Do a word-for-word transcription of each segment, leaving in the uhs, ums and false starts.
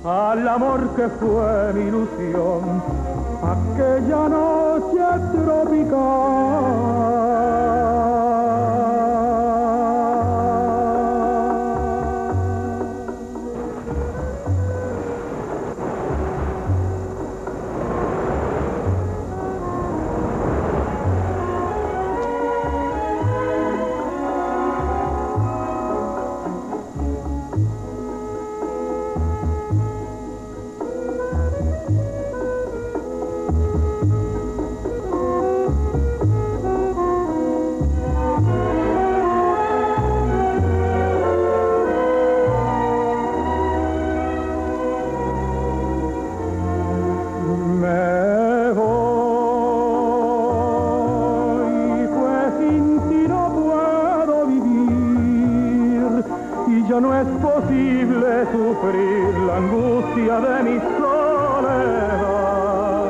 al amor que fue mi ilusión, aquella noche tropical. Ya no es posible sufrir la angustia de mi soledad.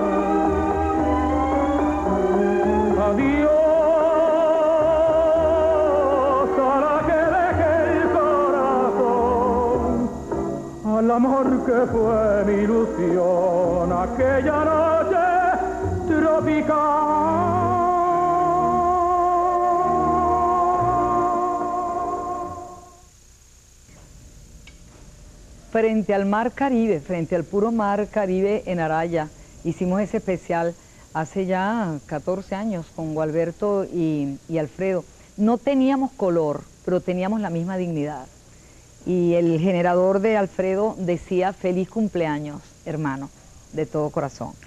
Adiós a la que deje el corazón, al amor que fue mi ilusión, aquella noche tropical. Frente al mar Caribe, frente al puro mar Caribe en Araya. Hicimos ese especial hace ya catorce años con Gualberto y, y Alfredo. No teníamos color, pero teníamos la misma dignidad. Y el generador de Alfredo decía: feliz cumpleaños, hermano, de todo corazón.